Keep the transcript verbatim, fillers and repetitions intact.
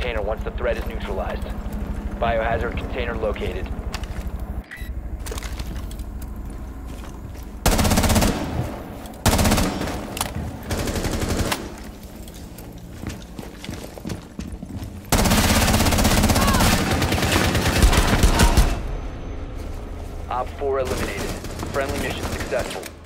container once the threat is neutralized. Biohazard container located. Op four eliminated. Friendly mission successful.